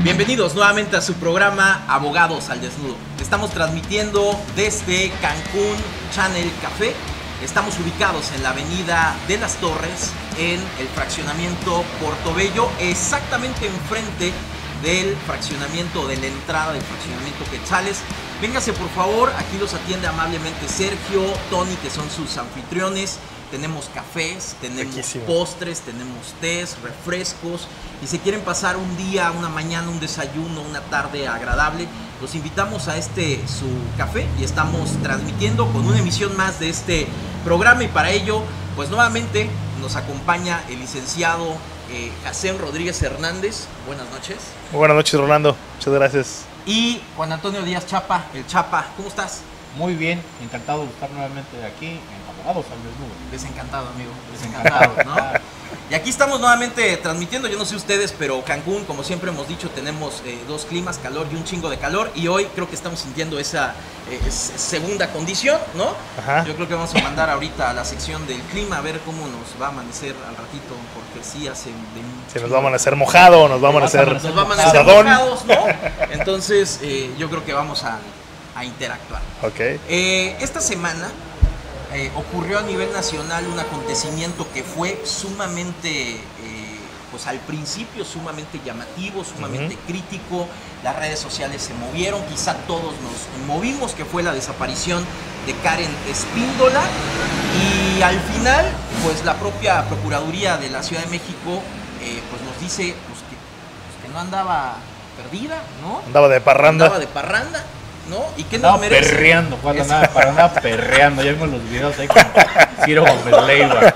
Bienvenidos nuevamente a su programa Abogados al Desnudo. Estamos transmitiendo desde Cancún Channel Café. Estamos ubicados en la avenida de las Torres, en el fraccionamiento Portobello, exactamente enfrente del fraccionamiento, de la entrada del fraccionamiento Quetzales. Véngase por favor, aquí los atiende amablemente Sergio, Tony, que son sus anfitriones. Tenemos cafés, tenemos postres, tenemos tés, refrescos. Y si quieren pasar un día, una mañana, un desayuno, una tarde agradable, los invitamos a su café y estamos transmitiendo con una emisión más de este programa. Y para ello, pues nuevamente nos acompaña el licenciado Hasem Rodríguez Hernández. Buenas noches. Muy buenas noches, Rolando. Muchas gracias. Y Juan Antonio Díaz Chapa, el Chapa. ¿Cómo estás? Muy bien, encantado de estar nuevamente aquí en Abogados al Desnudo. Desencantado, amigo, desencantado, ¿no? Y aquí estamos nuevamente transmitiendo, yo no sé ustedes, pero Cancún, como siempre hemos dicho, tenemos dos climas, calor y un chingo de calor. Y hoy creo que estamos sintiendo esa segunda condición, ¿no? Ajá. Yo creo que vamos a mandar ahorita a la sección del clima a ver cómo nos va a amanecer al ratito, porque sí hace... Si nos va a amanecer mojado, nos va a amanecer mojados, ¿no? Entonces, yo creo que vamos a interactuar. Ok. Esta semana ocurrió a nivel nacional un acontecimiento que fue sumamente, pues al principio sumamente llamativo, sumamente crítico. Las redes sociales se movieron, quizá todos nos movimos, que fue la desaparición de Karen Espíndola. Y al final, pues la propia Procuraduría de la Ciudad de México pues nos dice pues que no andaba perdida, ¿no? Andaba de parranda. Andaba de parranda, ¿no? ¿Y qué nos merece? Perreando, cuando andaba perreando. Ya vimos los videos ahí con Ciro Gómez Leiva.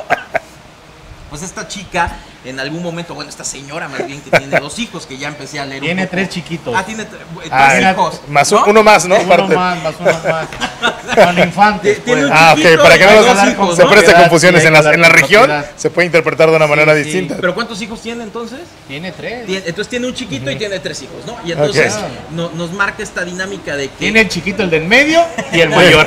Pues esta chica, en algún momento, bueno, esta señora más bien, que tiene dos hijos, que ya empecé a leer Tiene un poco. 3 chiquitos. Ah, tiene dos hijos. Más ¿no? uno más, ¿no? Uno más con infantes. Tiene un Ok, chiquito para que y no dos se hijos, se ¿no? preste confusiones Sí, en hay que la dar región, propiedad. se puede interpretar de una manera sí. distinta. ¿Pero cuántos hijos tiene entonces? Tiene 3. Entonces tiene un chiquito y tiene 3 hijos, ¿no? Y entonces nos marca esta dinámica de que... Tiene el chiquito, el del medio y el mayor.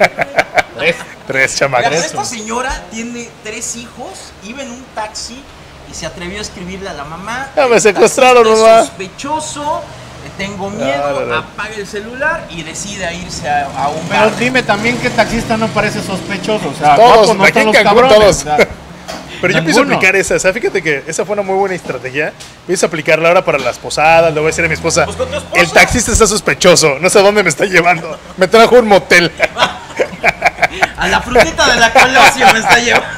3 chamacos. Esta señora tiene 3 hijos, iba en un taxi y se atrevió a escribirle a la mamá. Ya me secuestraron, mamá. Sospechoso, tengo miedo, apaga el celular y decide irse a un Pero bar. dime también que taxista no parece sospechoso. O sea, Todos, guapos no aquí están en los Cancún cabrones. todos. O sea, Pero yo pienso aplicar esa, o sea, fíjate que esa fue una muy buena estrategia. Pienso aplicarla ahora para las posadas, le voy a decir a mi esposa, Pues con tu esposa. el taxista está sospechoso, no sé a dónde me está llevando, me trajo a un motel. A la frutita de la Colosio me está llevando.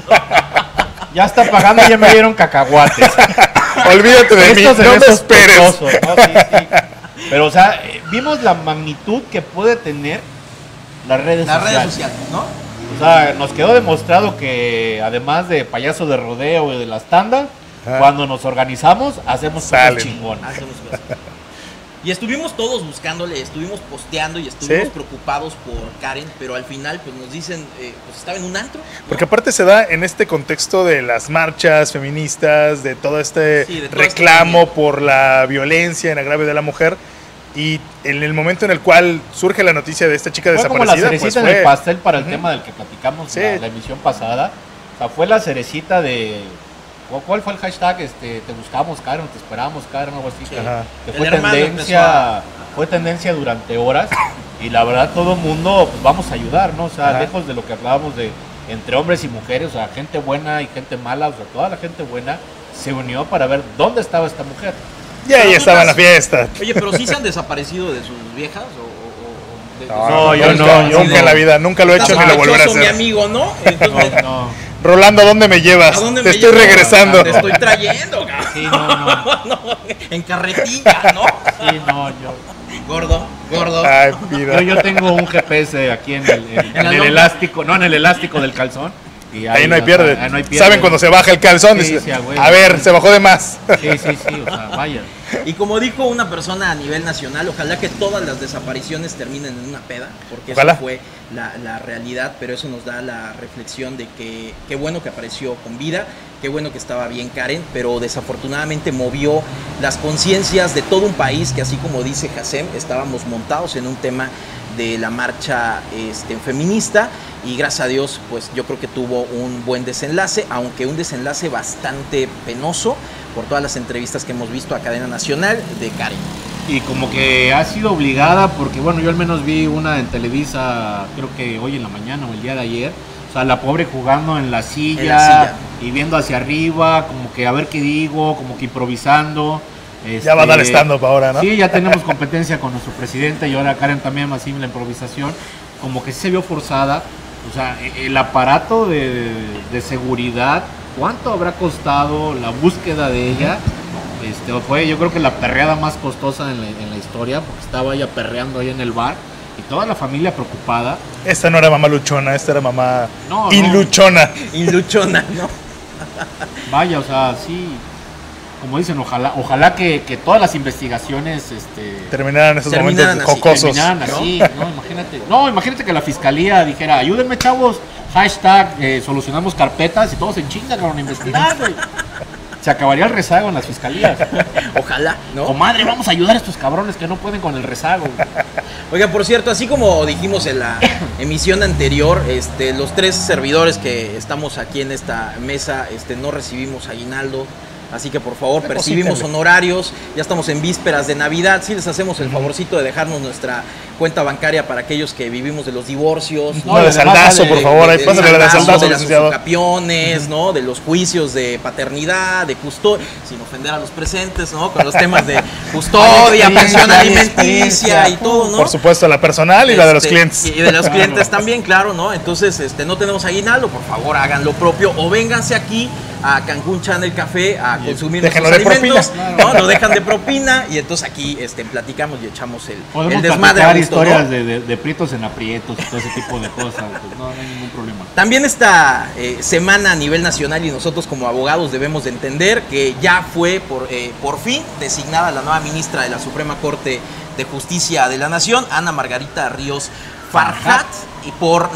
ya está pagando y ya me dieron cacahuates. Olvídate de mí, Esto se no ve me esperes. sospechoso, ¿no? Sí. Pero, o sea, vimos la magnitud que puede tener las redes sociales, ¿no? O sea, nos quedó demostrado que además de payaso de rodeo y de las tandas, cuando nos organizamos, hacemos cosas chingonas. Hacemos cosas. Y estuvimos todos buscándole, estuvimos posteando y estuvimos preocupados por Karen, pero al final pues nos dicen, pues estaba en un antro, ¿no? Porque aparte se da en este contexto de las marchas feministas, de todo este reclamo por la violencia en agravio de la mujer. Y en el momento en el cual surge la noticia de esta chica desaparecida, como la cerecita pues en el pastel para el tema del que platicamos la emisión pasada. O sea, fue la cerecita de... ¿Cuál fue el hashtag? Te buscamos, Karen, te esperamos, Karen, algo así. Que fue tendencia durante horas. Y la verdad, todo el mundo, pues vamos a ayudar, ¿no? O sea, lejos de lo que hablábamos de entre hombres y mujeres, o sea, gente buena y gente mala, o sea, toda la gente buena se unió para ver dónde estaba esta mujer. Y ahí estaba en la fiesta. Oye, pero sí se han desaparecido de sus viejas yo nunca en la vida, nunca lo he hecho ni lo volveré a hacer. Mi amigo, ¿no? Entonces, no. Rolando, ¿a dónde me llevas? ¿A dónde te me estoy llevas? regresando. Te estoy trayendo, cabrón. Sí, no. En carretilla, ¿no? Sí, no, yo. Gordo. Ay, vida. Yo tengo un GPS aquí en el elástico, no, en el elástico del calzón. Y ahí no hay pierde. ¿Saben cuando se baja el calzón? Sí, a ver, se bajó de más. Sí, o sea, vaya. Y como dijo una persona a nivel nacional, ojalá que todas las desapariciones terminen en una peda, porque ojalá. Eso fue la realidad, pero eso nos da la reflexión de que qué bueno que apareció con vida, qué bueno que estaba bien Karen, pero desafortunadamente movió las conciencias de todo un país que, así como dice Hasem, estábamos montados en un tema de la marcha feminista, y gracias a Dios pues yo creo que tuvo un buen desenlace, aunque un desenlace bastante penoso, por todas las entrevistas que hemos visto a cadena nacional de Karen. Y como que ha sido obligada, porque bueno, yo al menos vi una en Televisa, creo que hoy en la mañana o el día de ayer, o sea, la pobre jugando en la silla y viendo hacia arriba, como que a ver qué digo, como que improvisando. Ya va a dar stand-up ahora, ¿no? Sí, ya tenemos competencia con nuestro presidente y ahora Karen también así la improvisación, como que sí se vio forzada. O sea, el aparato de seguridad, ¿cuánto habrá costado la búsqueda de ella? Fue yo creo que la perreada más costosa en la historia, porque estaba ella perreando ahí en el bar y toda la familia preocupada. Esta no era mamá luchona, esta era mamá inluchona. Inluchona, ¿no? Vaya, o sea, sí, como dicen, ojalá que todas las investigaciones terminaran en esos momentos jocosos. Terminaran así, ¿no? Imagínate que la fiscalía dijera, ayúdenme chavos, hashtag solucionamos carpetas y todos en chinga con investigar, güey. Se acabaría el rezago en las fiscalías. Ojalá, ¿no? Comadre, vamos a ayudar a estos cabrones que no pueden con el rezago. Oiga, por cierto, así como dijimos en la emisión anterior, los 3 servidores que estamos aquí en esta mesa, no recibimos aguinaldo. Así que por favor, percibimos honorarios, ya estamos en vísperas de Navidad, sí les hacemos el favorcito de dejarnos nuestra cuenta bancaria para aquellos que vivimos de los divorcios. No, de saldazo, por favor, ahí pásale la de saldazo, de las usucapión, ¿no? De los juicios de paternidad, de custodia, sin ofender a los presentes, ¿no? Con los temas de custodia, pensión alimenticia y todo, ¿no? Por supuesto, la personal y la de los clientes. Y de los clientes también, claro, ¿no? Entonces, no tenemos aguinaldo, por favor, hagan lo propio o vénganse aquí a Cancún Channel Café a consumir nuestros alimentos, ¿no? Lo dejan de propina y entonces aquí platicamos y echamos el desmadre a gusto, historias, ¿no? de prietos en aprietos y todo ese tipo de cosas, pues no hay ningún problema. También esta semana a nivel nacional y nosotros como abogados debemos de entender que ya fue por fin designada la nueva ministra de la Suprema Corte de Justicia de la Nación, Ana Margarita Ríos Farjat, y por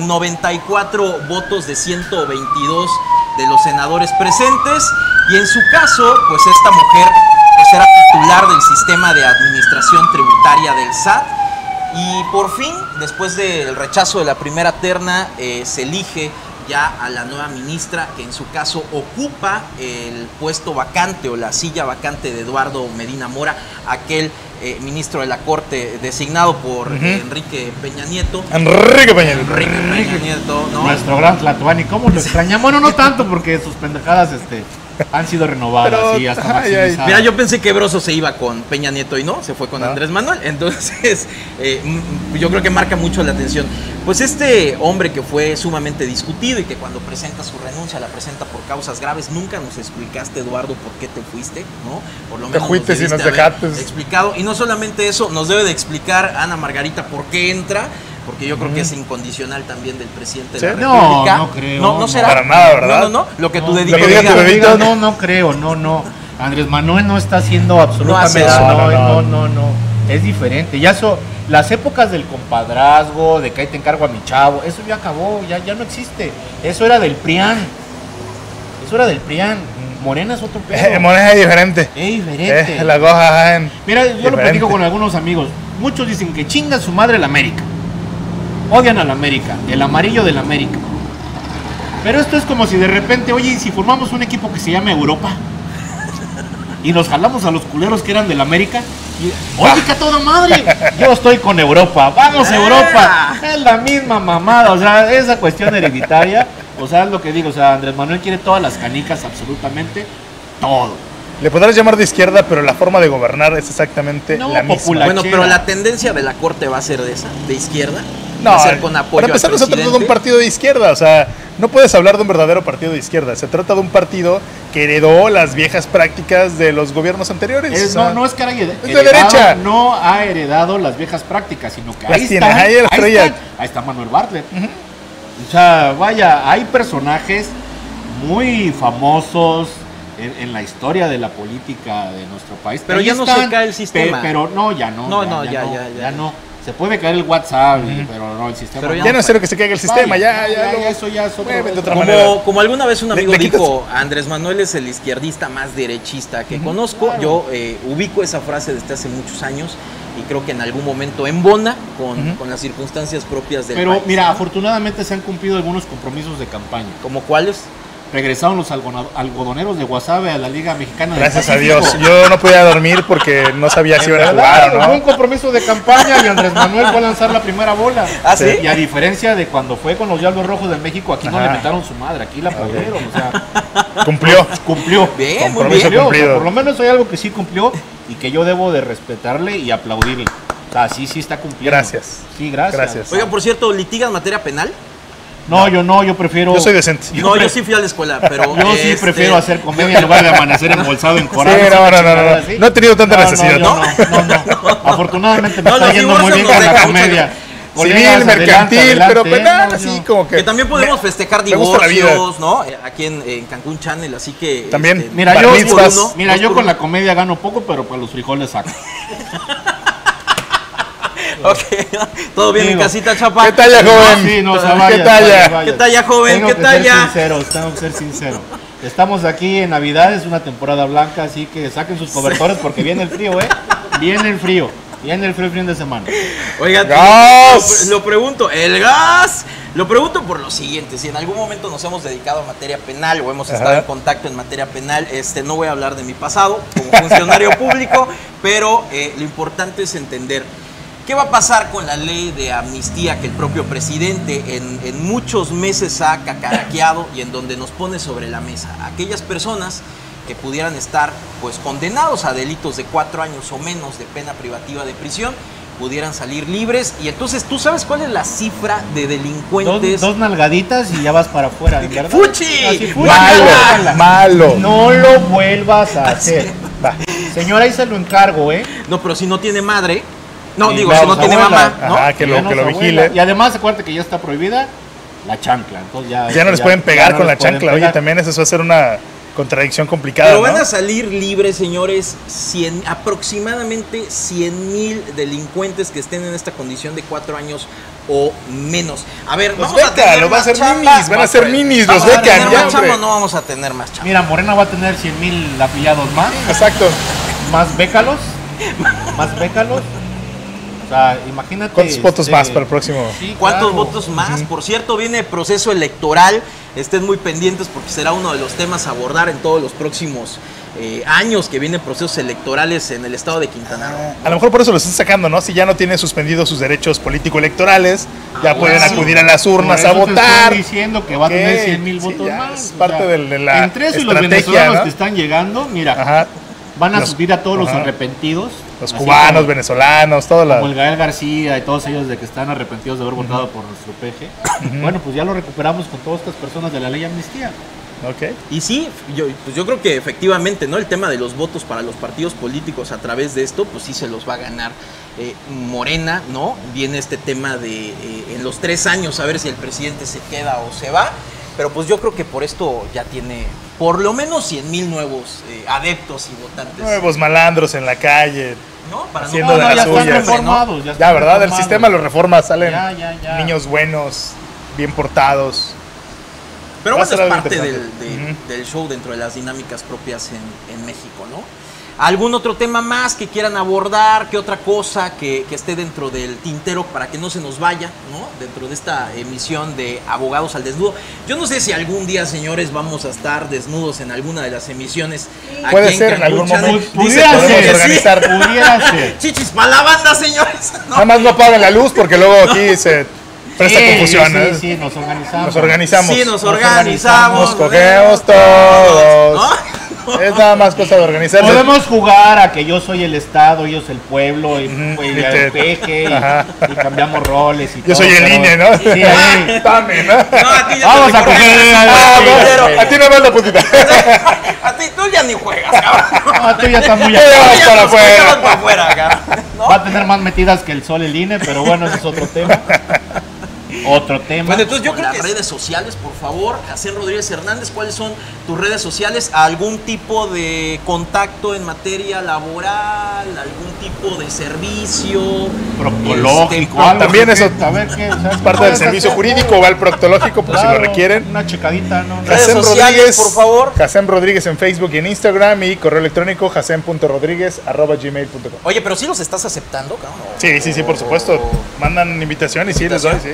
94 votos de 122 de los senadores presentes, y en su caso, pues esta mujer era titular del sistema de administración tributaria del SAT, y por fin, después del rechazo de la primera terna, se elige ya a la nueva ministra, que en su caso ocupa el puesto vacante o la silla vacante de Eduardo Medina Mora, aquel ministro de la Corte designado por Enrique Peña Nieto. Enrique Peña Nieto, ¿no? Nuestro gran Tlatuani, ¿cómo lo extrañamos? Bueno, no tanto, porque sus pendejadas han sido renovadas. Pero, y hasta maximizadas. Mira, yo pensé que Broso se iba con Peña Nieto y no, se fue con Andrés Manuel. Entonces, yo creo que marca mucho la atención. Pues este hombre que fue sumamente discutido y que cuando presenta su renuncia la presenta por causas graves, nunca nos explicaste, Eduardo, por qué te fuiste, ¿no? Por lo menos te fuiste si nos dejaste explicado. Y no solamente eso, nos debe de explicar Ana Margarita por qué entra, porque yo creo que es incondicional también del presidente de la República. No creo. No será. Para nada, ¿verdad? No. Lo que tu dedito diga. No creo, no. Andrés Manuel no está haciendo absolutamente eso. No. Es diferente. Ya las épocas del compadrazgo, de que ahí te encargo a mi chavo, eso ya acabó, ya no existe. Eso era del PRIAN. Morena es otro pedo. Morena es diferente. Es diferente. La goja Mira, yo lo platico con algunos amigos. Muchos dicen que chinga su madre la América. Odian a la América, el amarillo de la América. Pero esto es como si de repente, oye, si formamos un equipo que se llame Europa y nos jalamos a los culeros que eran del América, oye, que a toda madre, yo estoy con Europa, vamos Europa, es la misma mamada, o sea, esa cuestión hereditaria, o sea, es lo que digo, o sea, Andrés Manuel quiere todas las canicas, absolutamente todo. Le podrás llamar de izquierda, pero la forma de gobernar es exactamente la misma. Bueno, pero la tendencia de la Corte va a ser de izquierda. No, va a ser con apoyo. para empezar, no se trata de un partido de izquierda, o sea, no puedes hablar de un verdadero partido de izquierda. Se trata de un partido que heredó las viejas prácticas de los gobiernos anteriores. No es que haya heredado, es de derecha. No ha heredado las viejas prácticas, sino que ahí está Manuel Bartlett. O sea, vaya, hay personajes muy famosos en la historia de la política de nuestro país. Pero ya no se cae el sistema. Pero no, ya no. Ya no. Se puede caer el WhatsApp, pero no el sistema. Pero ya no es cero que se caiga el sistema, eso ya es de otra manera. Como alguna vez un amigo dijo, Andrés Manuel es el izquierdista más derechista que conozco. Claro. Yo ubico esa frase desde hace muchos años y creo que en algún momento embona con las circunstancias propias del país. Pero mira, afortunadamente se han cumplido algunos compromisos de campaña. ¿Como cuáles? regresaron los algodoneros de Guasave a la Liga Mexicana. Gracias a Dios. Yo no podía dormir porque no sabía si iban a jugar o no. Fue un compromiso de campaña y Andrés Manuel fue a lanzar la primera bola. ¿Ah, sí? Y a diferencia de cuando fue con los Diablos Rojos de México, aquí no le metaron su madre, aquí la aplaudieron. O sea, cumplió. Bien, muy bien. O sea, por lo menos hay algo que sí cumplió y que yo debo de respetarle y aplaudirle. O sea, sí está cumpliendo. Gracias. Sí, gracias. Oigan, por cierto, ¿litigan materia penal? No, yo prefiero... Yo soy decente. Yo sí fui a la escuela, pero... Yo sí prefiero hacer comedia en lugar de amanecer embolsado en coral. Sí, no he tenido tanta necesidad. No. Afortunadamente me está yendo muy bien con la comedia. Civil, mercantil, pero penal, así como que... Que también podemos festejar divorcios, ¿no? Aquí en Cancún Channel, así que... También, mira, yo con la comedia gano poco, pero para los frijoles saco. Ok, todo bien en casita, Chapa. ¿Qué talla, joven? Sí, no, ¿Qué talla? ¿Qué talla, joven? ¿Qué talla? Tengo que ser sincero. Estamos aquí en Navidad, es una temporada blanca, así que saquen sus cobertores porque viene el frío, Viene el frío el fin de semana. Oigan, lo pregunto, el gas. Lo pregunto por lo siguiente, si en algún momento nos hemos dedicado a materia penal o hemos estado en contacto en materia penal, no voy a hablar de mi pasado como funcionario público, pero lo importante es entender qué va a pasar con la ley de amnistía que el propio presidente en muchos meses ha cacaraqueado y en donde nos pone sobre la mesa. Aquellas personas que pudieran estar pues condenados a delitos de 4 años o menos de pena privativa de prisión, pudieran salir libres. Y entonces, ¿tú sabes cuál es la cifra de delincuentes? Dos nalgaditas y ya vas para afuera, ¿verdad? ¡Fuchi! Malo. No lo vuelvas a hacer. Señora, ahí se lo encargo, No, pero si no tiene madre... No, sí, digo, si no tiene mamá, ¿no? Que lo vigile. Y además, acuérdate que ya está prohibida la chancla. Entonces ya no les pueden pegar con la chancla. Oye, también eso va a ser una contradicción complicada. Pero van a salir libres, señores, aproximadamente 100,000 delincuentes que estén en esta condición de 4 años o menos. A ver, los beca, lo va a hacer minis, van a ser minis, los becan. ¿Vamos a tener más chamba o no vamos a tener más chamba? Mira, Morena va a tener 100,000 afiliados más. Exacto. Más bécalos. O sea, imagínate. ¿Cuántos votos más para el próximo? Sí, ¿cuántos votos más? Por cierto, viene proceso electoral. Estén muy pendientes porque será uno de los temas a abordar en todos los próximos años que vienen procesos electorales en el estado de Quintana Roo. A lo mejor por eso lo están sacando, ¿no? Si ya no tienen suspendidos sus derechos político-electorales, ya pueden acudir a las urnas a votar. Estoy diciendo que va a tener 100,000 votos más. Es parte de la entre eso y estrategia, los venezolanos, ¿no? que están llegando, mira, van a subir a todos los arrepentidos. Los cubanos, venezolanos, todo como el Gael García y todos ellos de que están arrepentidos de haber votado por nuestro peje. Bueno, pues ya lo recuperamos con todas estas personas de la ley amnistía. Okay. Y sí, yo creo que efectivamente, ¿no? El tema de los votos para los partidos políticos a través de esto, pues sí se los va a ganar Morena, ¿no? Viene este tema de en los 3 años a ver si el presidente se queda o se va. Pero pues yo creo que por esto ya tiene por lo menos 100,000 nuevos adeptos y votantes. Nuevos malandros en la calle. ¿No? Para haciendo de las suyas. Reformados, ya, ¿verdad? El sistema lo reforma, salen niños buenos, bien portados. Pero bueno, es parte del show dentro de las dinámicas propias en México, ¿no? ¿Algún otro tema más que quieran abordar? ¿Qué otra cosa que esté dentro del tintero para que no se nos vaya, ¿no? Dentro de esta emisión de Abogados al Desnudo. Yo no sé si algún día, señores, vamos a estar desnudos en alguna de las emisiones. Puede ser en algún momento. Pudiera ser. Chichis para la banda, señores. ¿No? Nada más no apaguen la luz porque luego aquí se presta confusión. Sí, nos organizamos. Sí, nos organizamos. Nos cogemos todos. ¿No? Es nada más cosa de organizarse. Podemos jugar a que yo soy el Estado, ellos el pueblo, y el peje, y cambiamos roles y yo todo. Yo soy el INE, ¿no? Sí, ahí. También, ¿no? Vamos a coger. A ti no me la putita. A ti tú ya ni juegas, cabrón. No, tú ya estás muy para afuera, cabrón. ¿No? Va a tener más metidas que el sol el INE, pero bueno, ese es otro tema. Otro tema. Bueno, entonces yo creo que las redes sociales, por favor, Jacén Rodríguez Hernández, ¿cuáles son tus redes sociales? ¿Algún tipo de contacto en materia laboral? ¿Algún tipo de servicio? Proctológico. También eso a ver, ¿qué? O sea, es parte del servicio jurídico, va al proctológico por si lo requieren. Una checadita, ¿no? Redes sociales, por favor. Jacén Rodríguez en Facebook y en Instagram y correo electrónico jacen.rodríguez@gmail.com. Oye, pero sí los estás aceptando, ¿no? Sí, por supuesto. Mandan invitación y sí, les doy, sí.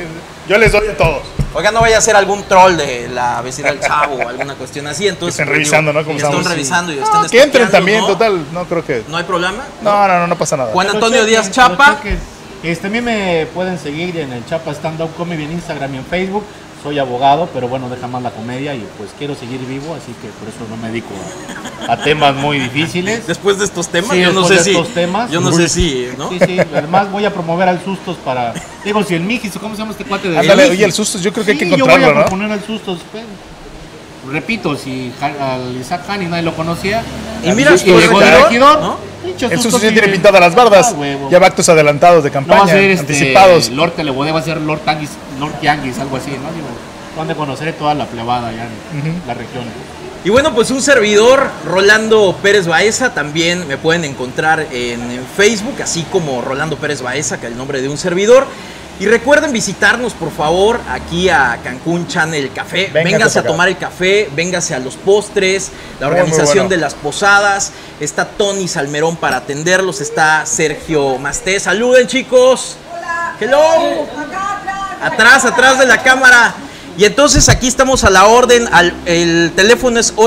Yo les doy a todos. Oiga, no vaya a ser algún troll de la vecina del Chavo o alguna cuestión así. Entonces, que estén revisando, ¿no? Como están revisando y están que entren también, ¿no? Total, no creo que... ¿No hay problema? No pasa nada. Juan Antonio Díaz Chapa. También me pueden seguir en el Chapa Stand Up Comedy en Instagram y en Facebook. Soy abogado, pero bueno, deja más la comedia y pues quiero seguir vivo, así que por eso no me dedico a temas muy difíciles. Después de estos temas, sí, yo no sé si. Yo no sé si, ¿no? Sí, además voy a promover al Sustos para. Digo, si el Mijis, ¿cómo se llama este cuate de.? Ándale, oye, el Sustos, yo creo que hay que encontrarlo, yo voy a proponer al Sustos. Repito, si al Isaac Hani nadie lo conocía. Y mira, y llegó de regidor, ¿no? El Sustos ya tiene pintadas las bardas. Ya va actos adelantados de campaña, no va a ser anticipados. Lord Telebode va a ser Lord Tianguis, algo así, ¿no? Digo, van a conocer toda la plebada ya en la región. Y bueno, pues un servidor, Rolando Pérez Baeza, también me pueden encontrar en Facebook, así como Rolando Pérez Baeza, que es el nombre de un servidor. Y recuerden visitarnos, por favor, aquí a Cancún Channel Café. Vénganse a tomar el café, vénganse a los postres, la organización de las posadas. Está Tony Salmerón para atenderlos, está Sergio Masté. ¡Saluden, chicos! Hola. ¡Hello! Acá Atrás de la cámara. Y entonces aquí estamos a la orden. El teléfono es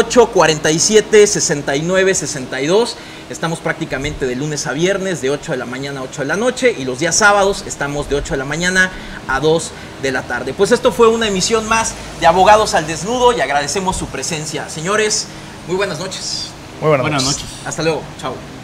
847-6962. Estamos prácticamente de lunes a viernes, de 8 de la mañana a 8 de la noche. Y los días sábados estamos de 8 de la mañana a 2 de la tarde. Pues esto fue una emisión más de Abogados al Desnudo y agradecemos su presencia. Señores, muy buenas noches. Muy buenas noches. Hasta luego. Chao.